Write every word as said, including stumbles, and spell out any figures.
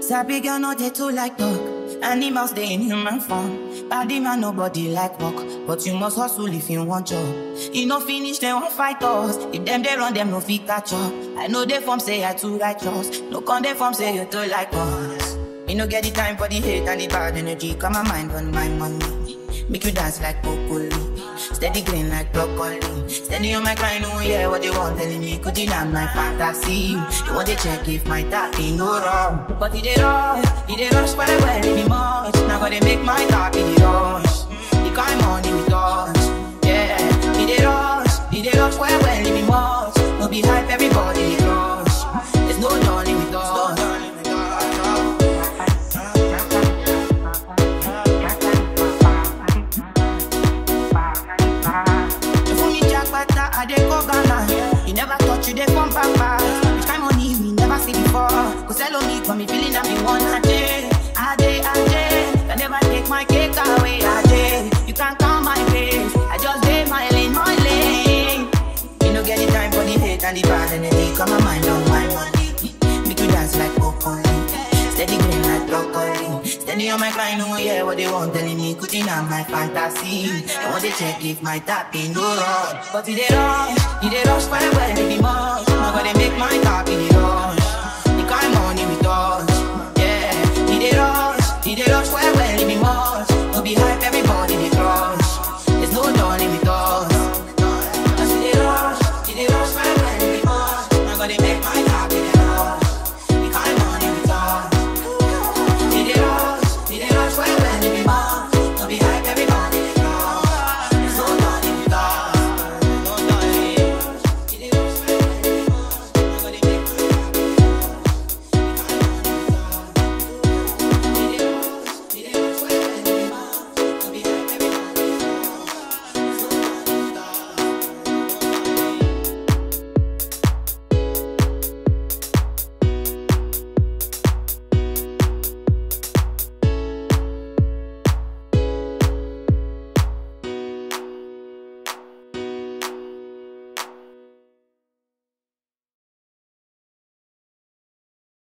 Sabi girl no dey too like talk. Animals they in human form. Body man nobody like walk, but you must hustle if you want job. You no finish they won't fight us. If them they run them no fit catch up. I know they form say I too righteous. No con they form say you too like us. Me no get the time for the hate and the bad energy. Come my mind on my money. Make you dance like broccoli. Steady green like broccoli. Steady on my grind, oh yeah, what they want telling me. Could deny my fantasy. You want to check if my tapping no wrong. But it they rush, it they rush but I wear it much. Now gotta make my tapping it rush. The kind money with us, yeah. It they rush, it they rush but I wear it much. No be hype, everybody they rush. There's no darling with us. I dey go Ghana. You never thought you dey from Papa. Which kind money we never see before. Cause hello me, got me feeling I'm the one. A day, a day, a day. I never take my cake away. A day, you can't count my face. I just day my lane, my lane. You no get the time for the hate and the bad energy. Come my mind on my money. Make you dance like broccoli. Steady green like broccoli. Steady on my grind, oh yeah, what they want telling me. Could deny my fantasy. I want to check if my tapping no wrong. But it they rush, it they rush for the well, baby much. Now gotta make my tapping rush.